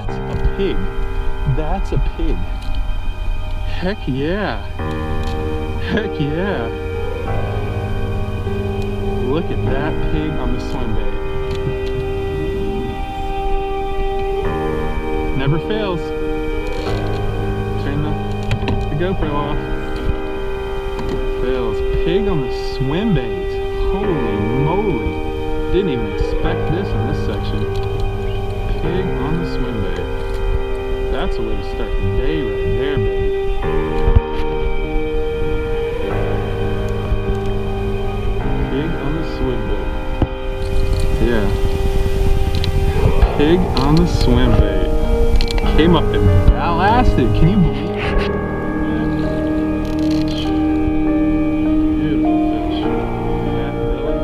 That's a pig. That's a pig. Heck yeah. Heck yeah. Look at that pig on the swim bait. Never fails. Turn the GoPro off. Never fails. Pig on the swim bait. Holy moly. Didn't even expect this in this section. Pig on the swim bait. That's a way to start the day right there, baby. Pig on the swim bait. Yeah. Pig on the swim bait. Came up and ballasted. Can you believe it? Beautiful fish. Fat belly.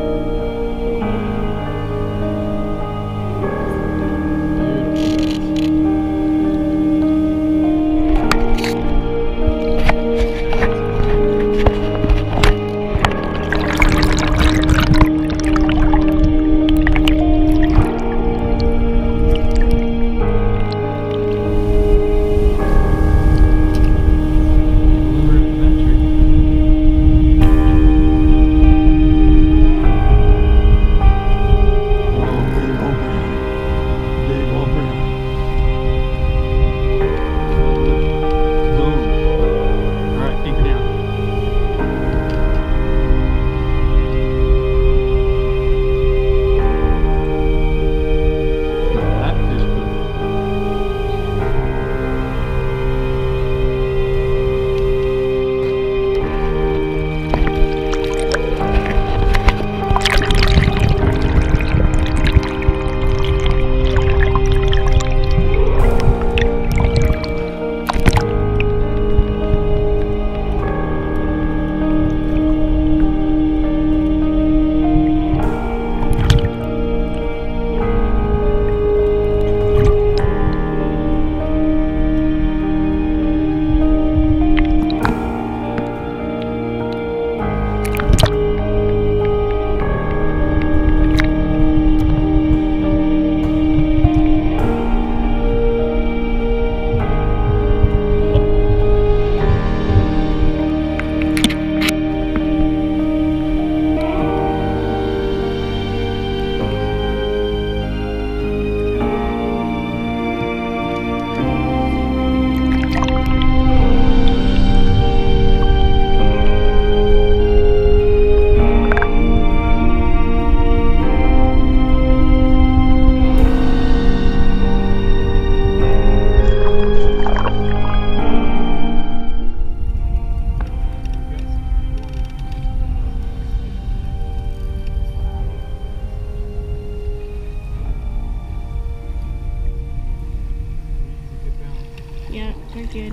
Yeah, they're good.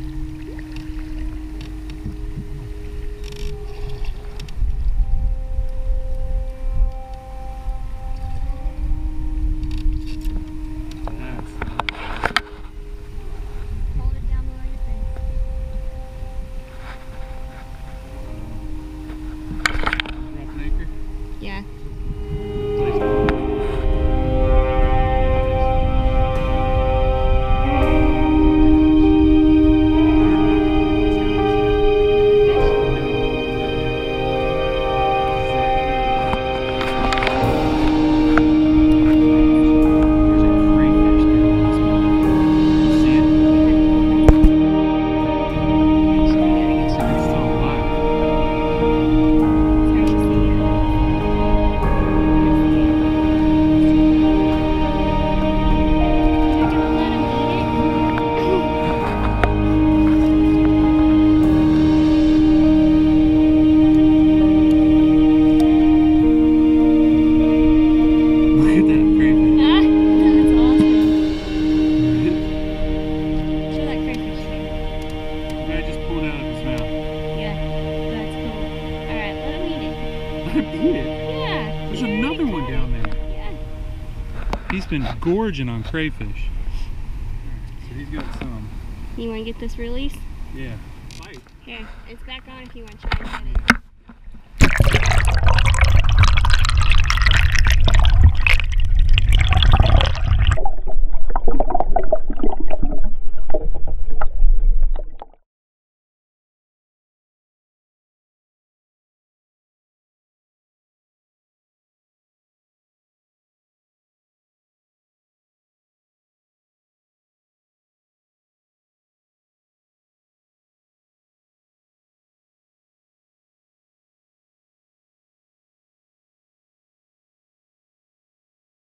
Hold it down below your face. Yeah. Eat it? Yeah. There's another one down there. Yeah. He's been gorging on crayfish. So he's got some. You want to get this release? Yeah. Fight. Here, it's back on if you want to try and get it.